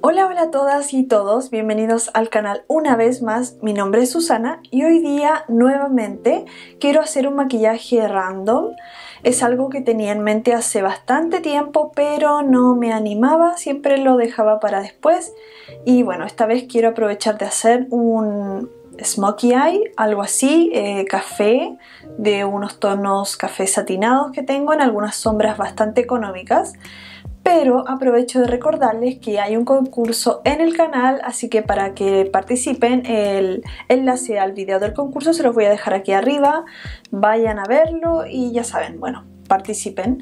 Hola, hola a todas y todos, bienvenidos al canal una vez más. Mi nombre es Susana y hoy día nuevamente quiero hacer un maquillaje random. Es algo que tenía en mente hace bastante tiempo, pero no me animaba, siempre lo dejaba para después. Y bueno, esta vez quiero aprovechar de hacer un smokey eye, algo así, café, de unos tonos café satinados que tengo en algunas sombras bastante económicas. Pero aprovecho de recordarles que hay un concurso en el canal, así que para que participen, el enlace al video del concurso se los voy a dejar aquí arriba. Vayan a verlo y ya saben, bueno, participen.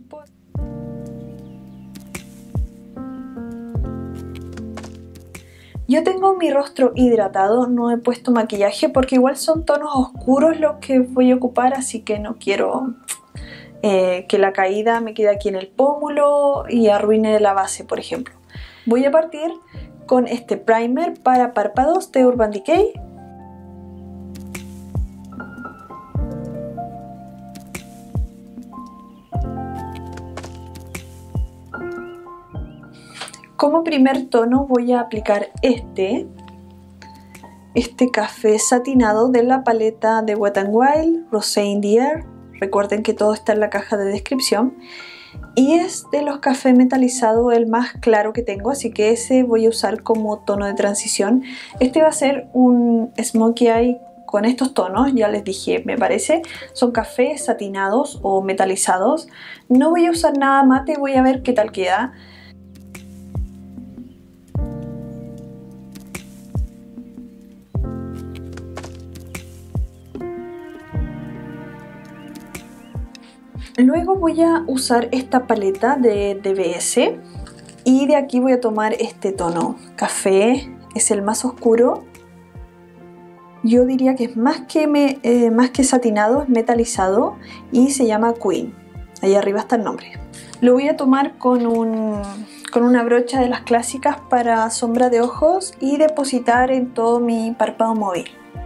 Yo tengo mi rostro hidratado, no he puesto maquillaje porque igual son tonos oscuros los que voy a ocupar, así que no quiero que la caída me quede aquí en el pómulo y arruine la base, por ejemplo. Voy a partir con este primer para párpados de Urban Decay. Como primer tono voy a aplicar este café satinado de la paleta de Wet n Wild, Rosé in the Air. Recuerden que todo está en la caja de descripción. Y es de los cafés metalizados el más claro que tengo, así que ese voy a usar como tono de transición. Este va a ser un smokey eye con estos tonos, ya les dije, me parece. Son cafés satinados o metalizados. No voy a usar nada mate, voy a ver qué tal queda. Luego voy a usar esta paleta de DBS y de aquí voy a tomar este tono café, es el más oscuro. Yo diría que es más que satinado, es metalizado y se llama Queen. Ahí arriba está el nombre. Lo voy a tomar con una brocha de las clásicas para sombra de ojos y depositar en todo mi párpado móvil.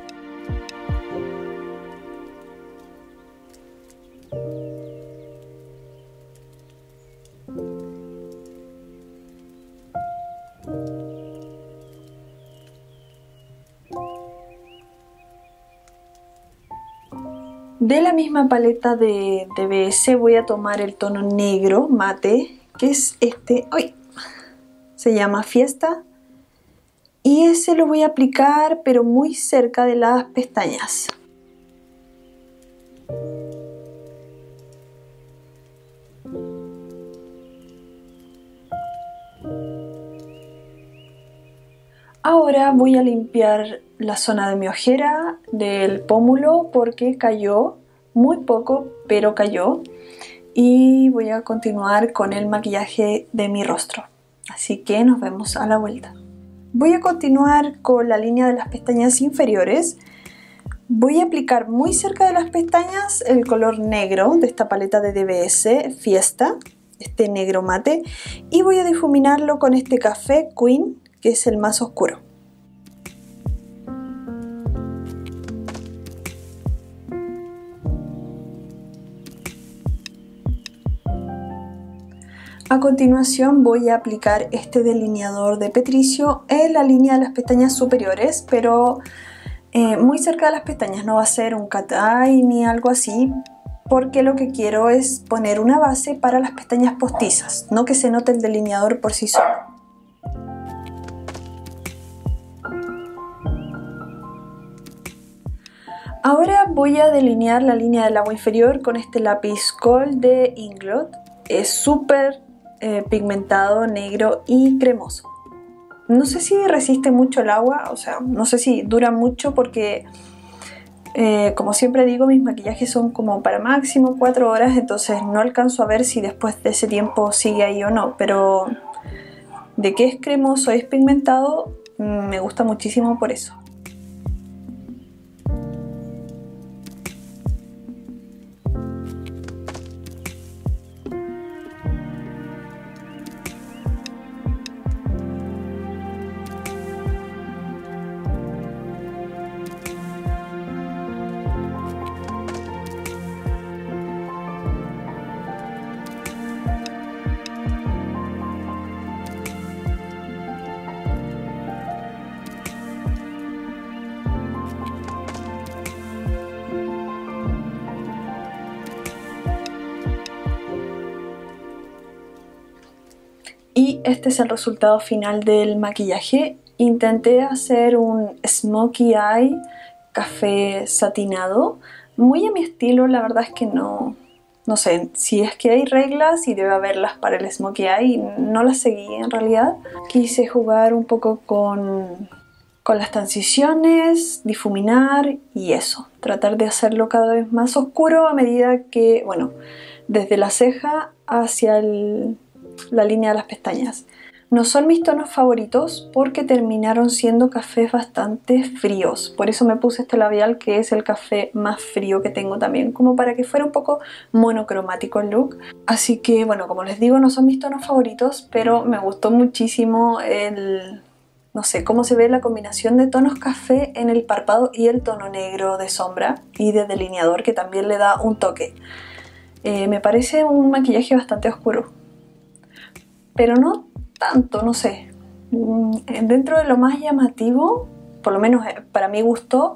De la misma paleta de DBS voy a tomar el tono negro mate, que es este, ¡ay! Se llama Fiesta, y ese lo voy a aplicar pero muy cerca de las pestañas. Ahora voy a limpiar la zona de mi ojera, del pómulo, porque cayó muy poco, pero cayó. Y voy a continuar con el maquillaje de mi rostro. Así que nos vemos a la vuelta. Voy a continuar con la línea de las pestañas inferiores. Voy a aplicar muy cerca de las pestañas el color negro de esta paleta de DBS Fiesta, este negro mate, y voy a difuminarlo con este café Queen, que es el más oscuro. A continuación voy a aplicar este delineador de Petricio en la línea de las pestañas superiores, pero muy cerca de las pestañas, no va a ser un cat eye ni algo así, porque lo que quiero es poner una base para las pestañas postizas, no que se note el delineador por sí solo. Ahora voy a delinear la línea del agua inferior con este lápiz Kohl de Inglot. Es súper pigmentado, negro y cremoso. No sé si resiste mucho el agua, o sea, no sé si dura mucho porque, como siempre digo, mis maquillajes son como para máximo 4 horas, entonces no alcanzo a ver si después de ese tiempo sigue ahí o no, pero de que es cremoso y es pigmentado, me gusta muchísimo por eso. Y este es el resultado final del maquillaje. Intenté hacer un smokey eye café satinado, muy a mi estilo. La verdad es que no sé, si es que hay reglas y debe haberlas para el smokey eye, no las seguí en realidad. Quise jugar un poco con las transiciones, difuminar y eso, tratar de hacerlo cada vez más oscuro a medida que, bueno, desde la ceja hacia la línea de las pestañas. No son mis tonos favoritos porque terminaron siendo cafés bastante fríos. Por eso me puse este labial, que es el café más frío que tengo también, como para que fuera un poco monocromático el look. Así que bueno, como les digo, no son mis tonos favoritos, pero me gustó muchísimo no sé, cómo se ve la combinación de tonos café en el párpado y el tono negro de sombra y de delineador, que también le da un toque. Me parece un maquillaje bastante oscuro, pero no tanto, no sé. Dentro de lo más llamativo, por lo menos para mi gusto,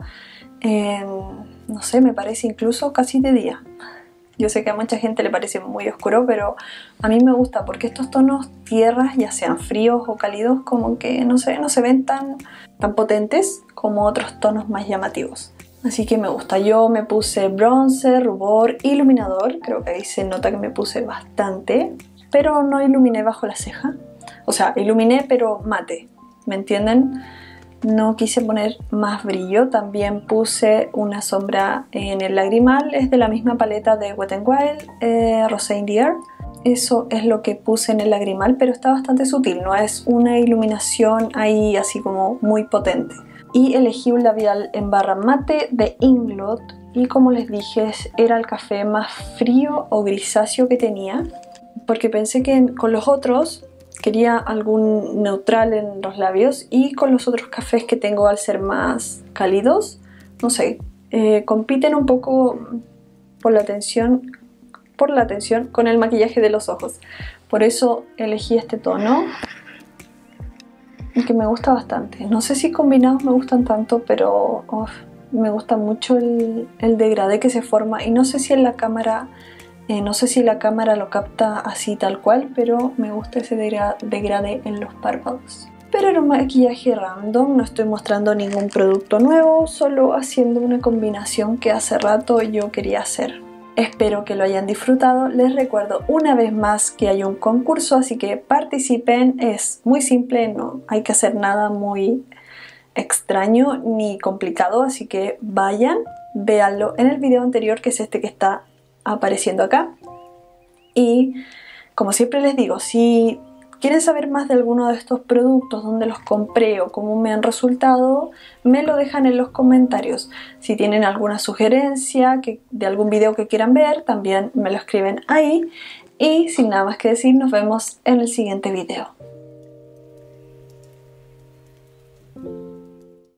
no sé, me parece incluso casi de día. Yo sé que a mucha gente le parece muy oscuro, pero a mí me gusta porque estos tonos tierras, ya sean fríos o cálidos, como que no sé, no se ven tan potentes como otros tonos más llamativos. Así que me gusta. Yo me puse bronzer, rubor, iluminador. Creo que ahí se nota que me puse bastante, pero no iluminé bajo la ceja. O sea, iluminé pero mate, ¿me entienden? No quise poner más brillo. También puse una sombra en el lagrimal, es de la misma paleta de Wet n Wild, Rosé in the Air. Eso es lo que puse en el lagrimal, pero está bastante sutil, no es una iluminación ahí así como muy potente. Y elegí un labial en barra mate de Inglot, y como les dije, era el café más frío o grisáceo que tenía, porque pensé que con los otros quería algún neutral en los labios, y con los otros cafés que tengo, al ser más cálidos, no sé, compiten un poco por la atención con el maquillaje de los ojos. Por eso elegí este tono, que me gusta bastante. No sé si combinados me gustan tanto, pero me gusta mucho el degradé que se forma, y no sé si en la cámara lo capta así tal cual, pero me gusta ese degradé en los párpados. Pero era un maquillaje random, no estoy mostrando ningún producto nuevo, solo haciendo una combinación que hace rato yo quería hacer. Espero que lo hayan disfrutado. Les recuerdo una vez más que hay un concurso, así que participen. Es muy simple, no hay que hacer nada muy extraño ni complicado, así que vayan, véanlo en el video anterior, que es este que está apareciendo acá. Y como siempre les digo, si quieren saber más de alguno de estos productos, dónde los compré o cómo me han resultado, me lo dejan en los comentarios. Si tienen alguna sugerencia de algún video que quieran ver, también me lo escriben ahí. Y sin nada más que decir, nos vemos en el siguiente video.